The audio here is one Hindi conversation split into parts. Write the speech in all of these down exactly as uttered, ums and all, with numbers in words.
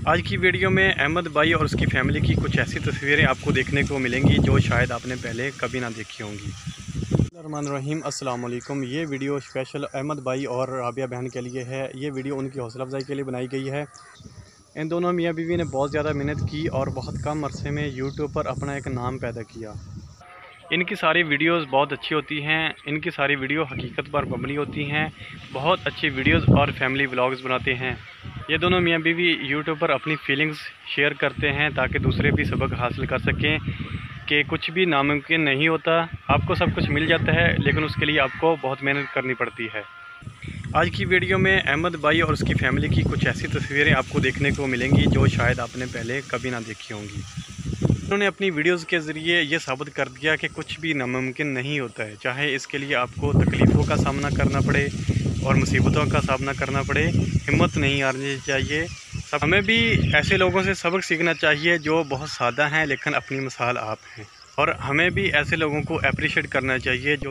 आज की वीडियो में अहमद भाई और उसकी फैमिली की कुछ ऐसी तस्वीरें आपको देखने को मिलेंगी जो शायद आपने पहले कभी ना देखी होंगी। रहीम अस्सलाम वालेकुम। ये वीडियो स्पेशल अहमद भाई और राबिया बहन के लिए है। ये वीडियो उनकी हौसला अफजाई के लिए बनाई गई है। इन दोनों मियाँ बीवी ने बहुत ज़्यादा मेहनत की और बहुत कम अरसे में यूट्यूब पर अपना एक नाम पैदा किया। इनकी सारी वीडियोस बहुत अच्छी होती हैं। इनकी सारी वीडियो हकीकत पर मबनी होती हैं। बहुत अच्छी वीडियोस और फैमिली व्लॉग्स बनाते हैं। ये दोनों मियाँ बीवी यूट्यूब पर अपनी फीलिंग्स शेयर करते हैं ताकि दूसरे भी सबक हासिल कर सकें कि कुछ भी नामुमकिन नहीं होता। आपको सब कुछ मिल जाता है, लेकिन उसके लिए आपको बहुत मेहनत करनी पड़ती है। आज की वीडियो में अहमद भाई और उसकी फैमिली की कुछ ऐसी तस्वीरें आपको देखने को मिलेंगी जो शायद आपने पहले कभी ना देखी होंगी। उन्होंने अपनी वीडियोस के ज़रिए ये साबित कर दिया कि कुछ भी नामुमकिन नहीं होता है, चाहे इसके लिए आपको तकलीफ़ों का सामना करना पड़े और मुसीबतों का सामना करना पड़े। हिम्मत नहीं हारनी चाहिए। सब हमें भी ऐसे लोगों से सबक सीखना चाहिए जो बहुत सादा हैं लेकिन अपनी मिसाल आप हैं, और हमें भी ऐसे लोगों को अप्रिशिएट करना चाहिए जो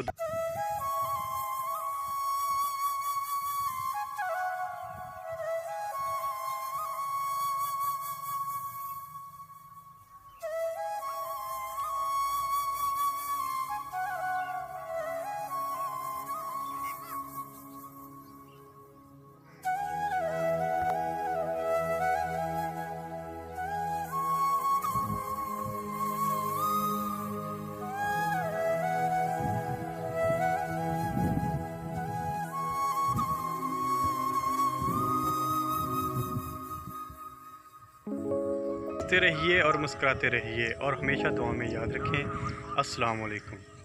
रहिए और मुस्कुराते रहिए और हमेशा दुआ में याद रखें। अस्सलाम वालेकुम।